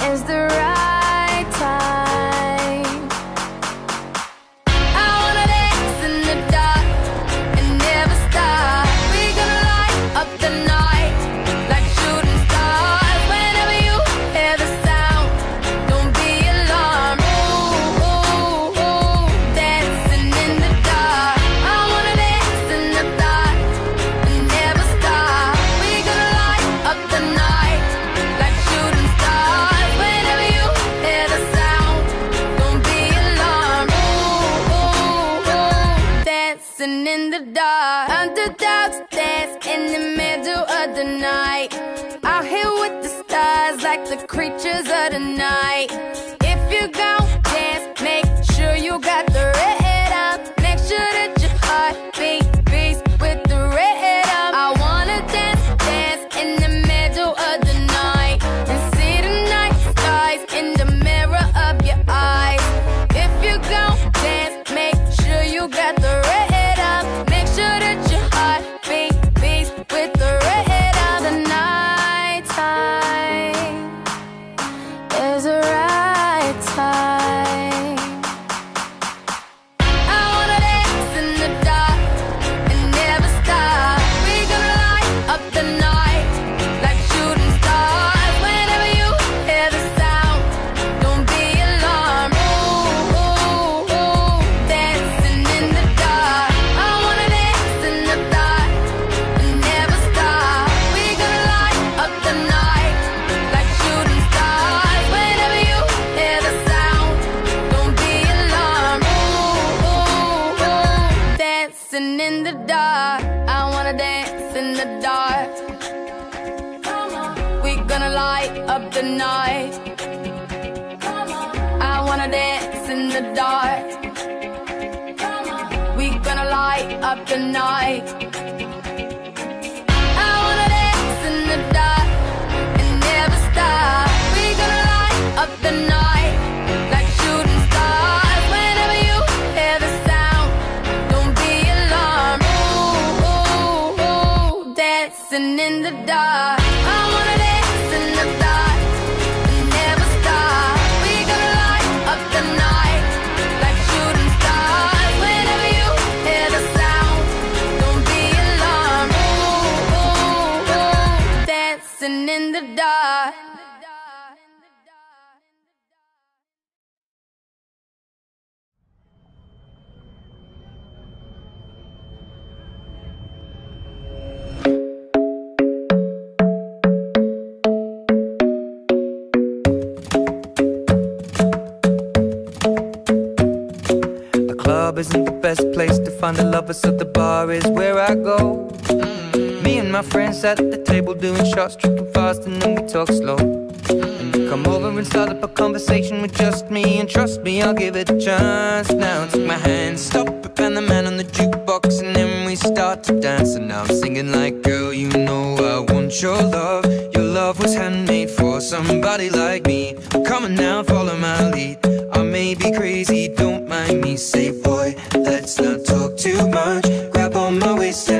is the right time. I wanna dance in the dark and never stop. We're gonna light up the night like shooting stars. Whenever you hear the sound, don't be alarmed. Ooh, ooh, ooh, dancing in the dark. I wanna dance in the dark and never stop. We're gonna light up the night like shooting stars. Whenever you hear the sound, don't be alarmed. Ooh, ooh, ooh, dancing in the dark. Underdogs dance in the middle of the night. Out here with the stars like the creatures of the night. If you gon' dance, make sure you got the rhythm. Make sure that your heart beats with the rhythm. I wanna dance, dance in the middle of the night and see the night skies in the mirror of your eyes. If you gon' dance, make sure you got the rhythm. Make sure that your heart beats with the rhythm. The night time is the right time. I wanna dance in the dark and never stop. We're gonna light up the night like shooting stars. Whenever you hear the sound, don't be alarmed. Ooh, ooh, ooh, dancing in the dark. I wanna dance in the dark and never stop. We're gonna light up the night like shooting stars. Whenever you hear the sound, don't be alarmed. Ooh, ooh, ooh, dancing in the dark. I wanna dance in the dark. Come on, we gonna light up the night. Come on, I wanna dance in the dark. Come on, we gonna light up the night. I wanna dance in the dark and never stop. We gonna light up the night like shooting stars. Whenever you hear the sound, don't be alarmed. Ooh, ooh, ooh, dancing in the dark. I wanna dance in the dark and never stop. We gonna light up the night like shooting stars. Whenever you hear the sound, don't be alarmed. Ooh, ooh, ooh, dancing in the dark. The club isn't the best place to find a lover, so the bar is where I go. Me and my friends at the table doing shots, tripping fast, and then we talk slow. And you come over and start up a conversation with just me, and trust me, I'll give it a chance. Now take my hand, stop it, and the man on the jukebox, and then we start to dance. And now I'm singing like, girl, you know I want your love. Your love was handmade for somebody like me. Come on now, follow my lead. I may be crazy, don't mind me. Say, boy, let's not talk too much. Grab on my waist